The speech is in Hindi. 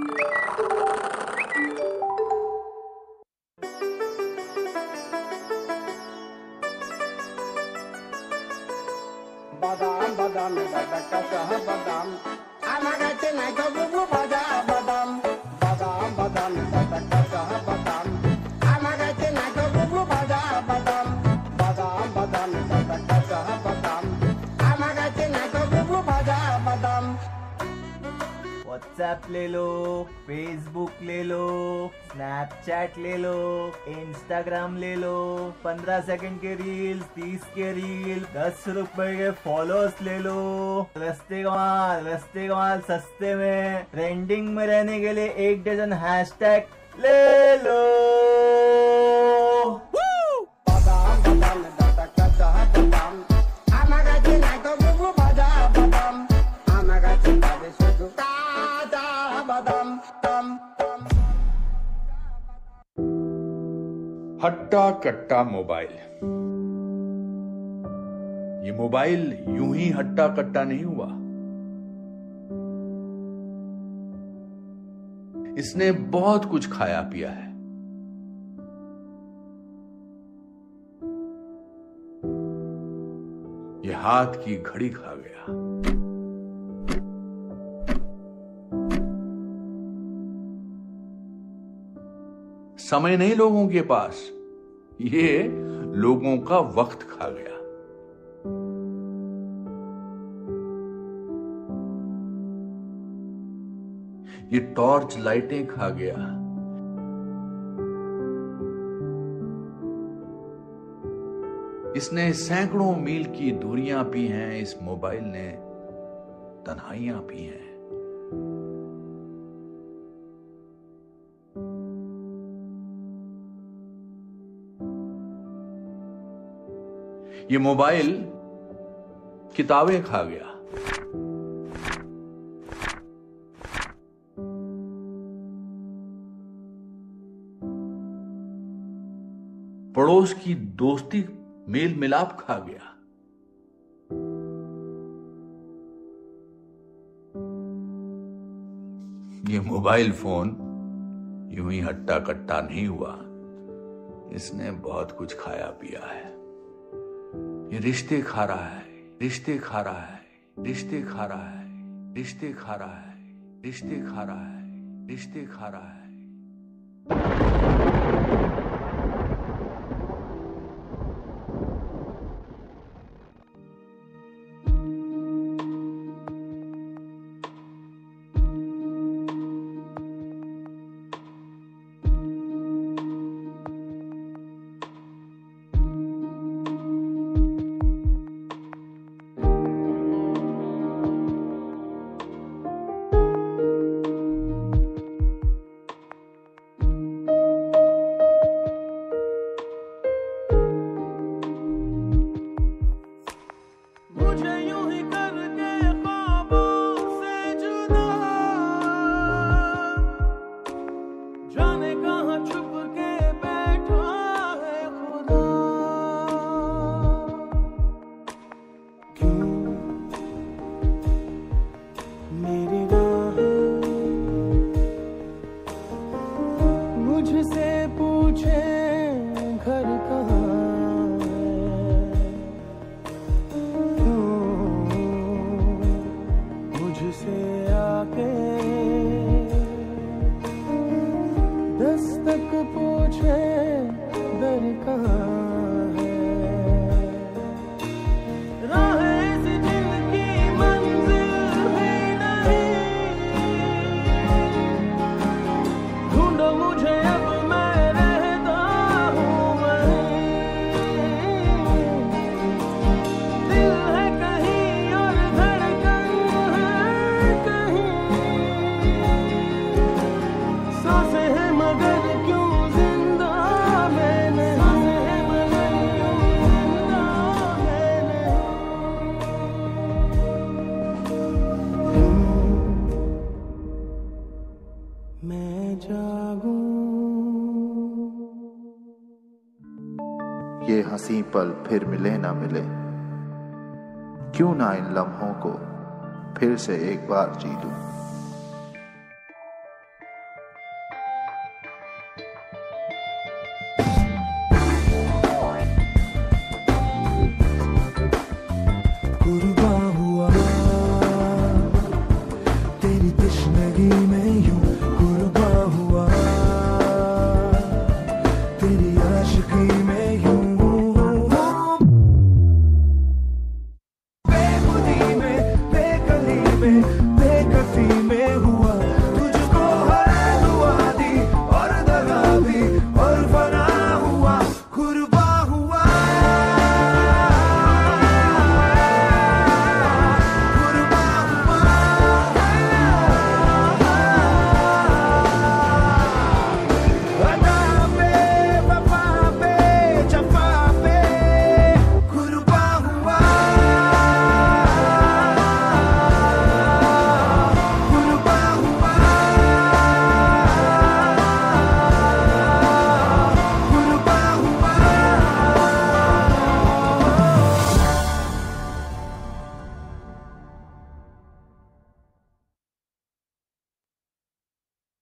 Badam badam badakasah badam anagate naiko bubu badam badam badam badam badakasah badam anagate naiko bubu badam badam badam badam badakasah badam anagate naiko bubu badam badam WhatsApp ले लो, फेसबुक ले लो, स्नैपचैट ले लो, इंस्टाग्राम ले लो, 15 सेकंड के रील्स, 30 के रील, 10 रुपए के फॉलोअर्स ले लो। रस्ते कमाल सस्ते में ट्रेंडिंग में रहने के लिए 1 डजन हैशटैग ले लो। हट्टा कट्टा मोबाइल। ये मोबाइल यूं ही हट्टा कट्टा नहीं हुआ। इसने बहुत कुछ खाया पिया है। ये हाथ की घड़ी खा गया। समय नहीं लोगों के पास, ये लोगों का वक्त खा गया। ये टॉर्च लाइटें खा गया। इसने सैकड़ों मील की दूरियां पी हैं। इस मोबाइल ने तन्हाइयां पी हैं। ये मोबाइल किताबें खा गया। पड़ोस की दोस्ती मेल मिलाप खा गया। ये मोबाइल फोन यूं ही हट्टा कट्टा नहीं हुआ। इसने बहुत कुछ खाया पिया है। ये रिश्ते खा रहा है, रिश्ते खा रहा है, रिश्ते खा रहा है, रिश्ते खा रहा है, रिश्ते खा रहा है, रिश्ते खा रहा है। मुझसे पूछे घर कहाँ है, मुझसे आके दस्तक पूछे दर कहाँ है। राहें ऐसी जिनकी मंजिल भी नहीं, ढूंढो मुझे अब मैं रहता हूँ वहीं। दिल है कहीं और धड़कन है कहीं, सांसें हैं मगर क्यों जिंदा मैं नहीं, सांसें हैं मगर क्यों जिंदा मैं नहीं। मैं जागूं, ये हंसी पल फिर मिले ना मिले, क्यों ना इन लम्हों को फिर से एक बार जी लूं।